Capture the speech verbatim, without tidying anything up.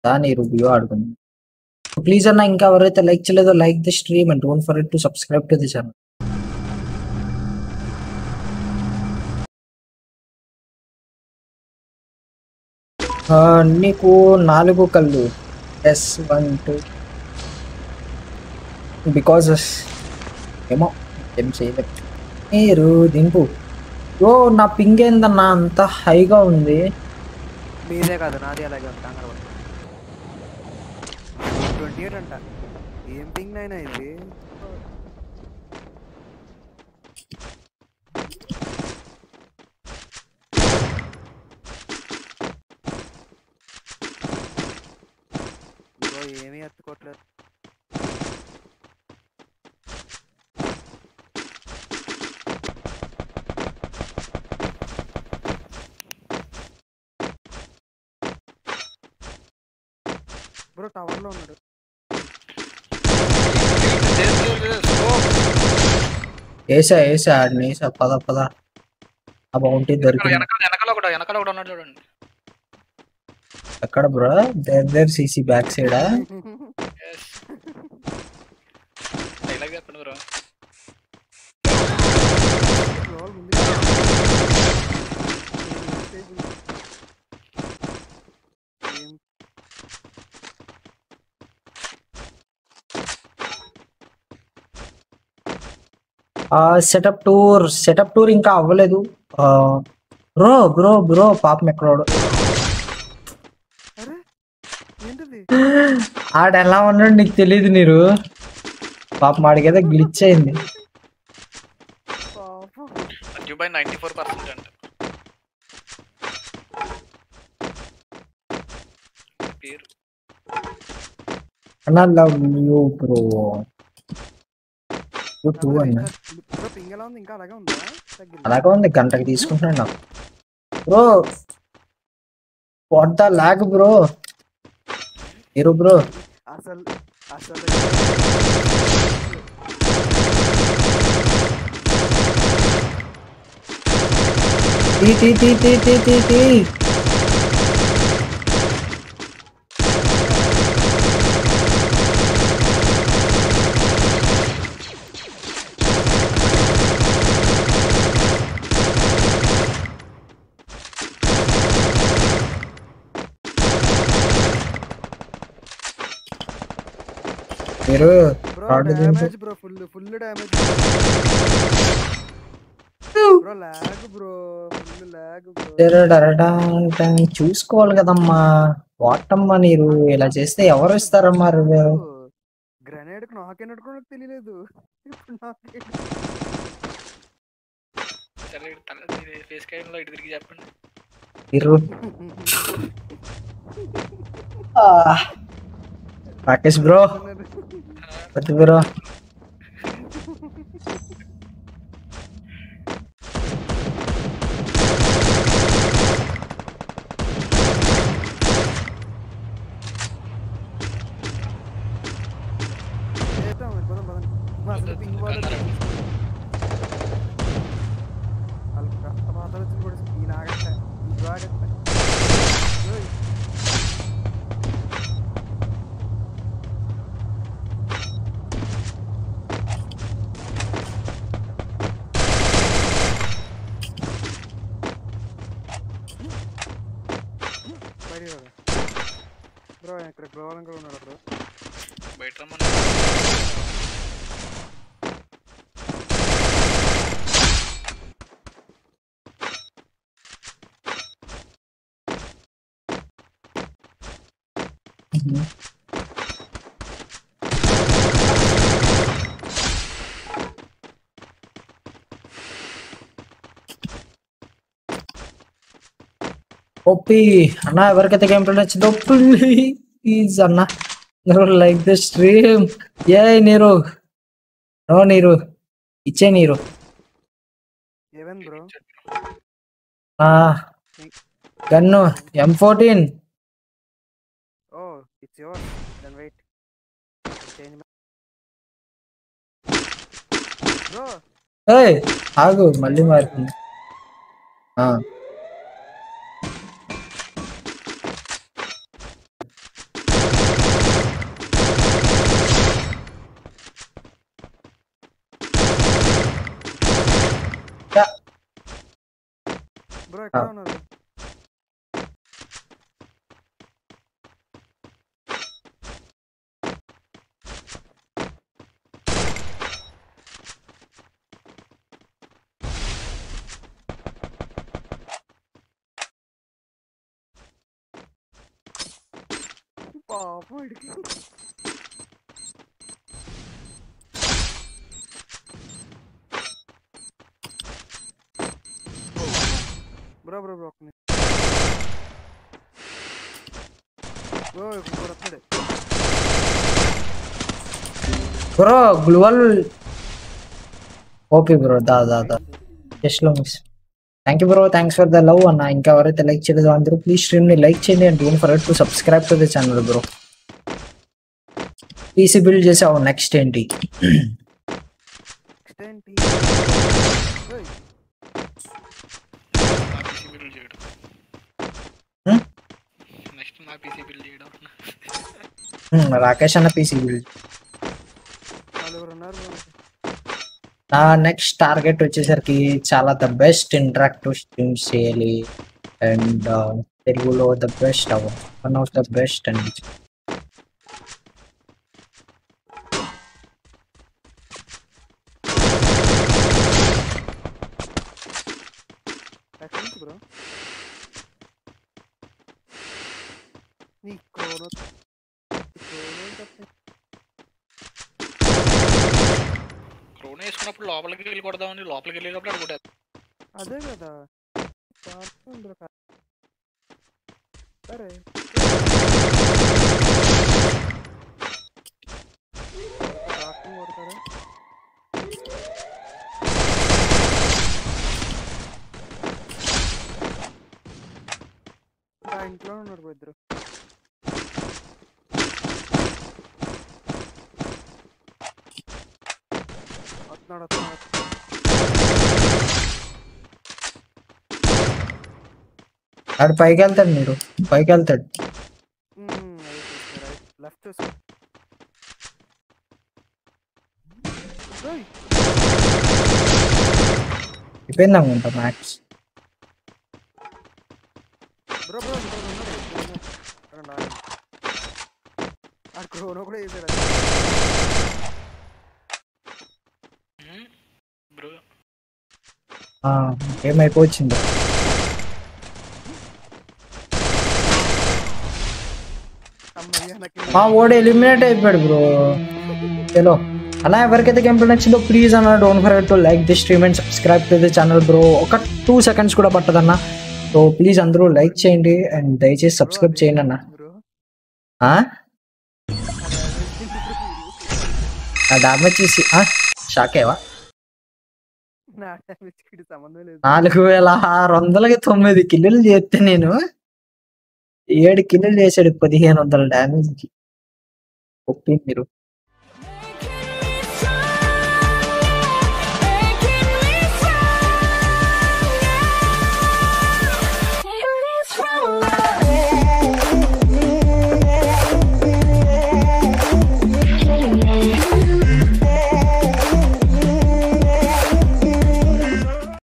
దాని రివ్యూ ఆడుకుందాం. ప్లీజ్ అన్న ఇంకా ఎవరైతే లైక్ చేయలేదో like the stream and don't forget to subscribe to the channel. నీకు నాలుగు కళ్ళు ఎస్ వన్ టూ బికాజ్ ఏమో ఏం చేయలేదు. మీరు దింపు. ఓ నా పింగ్ ఏందన్నా అంత హైగా ఉంది. మీదే కాదు నాది అలాగే ట్వంటీ ఎయిట్ అంట. ఏం పింగ్ అయినా ఇది ఏమీ ఎత్తుకోవట్లేదు. బ్రో టవర్ లో ఉన్నాడు. ఏసా ఏసా ఆడిని ఏసా పద పద ఆ బౌంటీ దొరికింది. ఎక్కడ bro? There there CC back సైడా? సెటప్ టూర్ సెటప్ టూర్ ఇంకా అవ్వలేదు బ్రో. బ్రో బ్రో పాపం ఎక్కడోడు ఆడ ఎలా ఉన్నాడు నీకు తెలియదు. నీరు పాపం ఆడికైతే గ్లిచ్ అయింది. అన్నా లవ్ యూ బ్రో. అలాగే ఉంది గంటకి తీసుకుంటున్నాను నాకు bro. What the lag bro. మీరు బ్రో అసలు అసలు టీ టీ టీ టీ టీ టీ టీ మీరు damage bro. Full full damage bro. Lag bro. Full lag bro. చూసుకోవాలి కదమ్మా. వాటమ్మా నీరు ఇలా చేస్తే ఎవరు ఇస్తారమ్మా? గ్రెనేడ్ కి నాకెన్నట్టు కూడా తెలియలేదు. చెప్పండి. రాకేష్ బ్రో పత్తి బ్రో బ్రో ఇక్కడ గోవాలం కూడా ఉన్నాడు బ్రో. బయట రమ్మని ఓపి అన్న. ఎవరికైతే గేమ్ ప్లే నచ్చిందో ప్లీజ్ అన్న లైక్ ద స్ట్రీమ్. ఏ నీరు నో నీరు ఇచ్చే నీరు గన్ను ఎం ఫోర్టీన్. ఆగు మళ్ళీ మారుతుంది. బ్రో ఎక్కడ ఉన్నారు? పాపం ఇడికి బ్రో బ్రో బ్రో బ్రో ఇప్పుడు వస్తాడే బ్రో గ్లోవల్ ఓపీ బ్రో దా దా దా జస్ట్ లో miss thank you bro thanks for the love అన్న. ఇంకా ఎవరైతే లైక్ చేయలేదు అందరూ ప్లీజ్ స్ట్రీమ్ ని లైక్ చేయండి and don't forget to subscribe to the channel bro. PC build చేసావు నెక్స్ట్ ఏంటి? ఏంటి నెక్స్ట్ నా పీసీ బిల్డ్ చేయడం. రాకేష్ అన్న పీసీ బిల్డ్. నలుగురు ఉన్నారు. నా నెక్స్ట్ టార్గెట్ వచ్చేసరికి చాలా ద బెస్ట్ ఇంటరాక్టివ్ స్ట్రీమ్స్ చేయాలి అండ్ తెలుగులో ద బెస్ట్ అవ్వ వన్ ఆఫ్ ద బెస్ట్ అండి. బ్రో నీ క్రోనో క్రోన్ వేసుకున్నప్పుడు లోపలికి వెళ్ళి కొడదామని లోపలికి వెళ్ళేటప్పుడు అడుగుతారు. అదే కదా సరే కొడతారా? ఇంట్లో ఉన్నారు ఇద్దరు. వస్తున్నాడు వస్తున్నాడు ఆడు పైకి వెళ్తాడు, మీరు పైకి వెళ్తాడు. లెఫ్ట్ చూసుకో. అయిపోయింది అనుకుంటా మ్యాక్స్. బ్రో బ్రో ఆ క్రోనో కూడా వేసాడు బ్రో. ఏమైపోయింది మా ఓడి ఎలిమినేట్ అయిపోయాడు బ్రో. చలో అన్న, ఎవరికైతే గేమ్ ప్లే నచ్చిందో ప్లీజ్ అన్న don't forget to like the stream and subscribe to the channel bro. ఒక టూ సెకండ్స్ కూడా పట్టదన్న. సో ప్లీజ్ అందరూ లైక్ చేయండి అండ్ దయచేసి సబ్స్క్రైబ్ చేయండి అన్న. డామేజ్ చేసి షాకేవా? నాలుగు వేల ఆరు వందలకి తొమ్మిది కిల్లులు చేస్తే నేను ఏడు కిల్లులు చేసాడు పదిహేను వందల డామేజ్ కి. ఒప్పి మీరు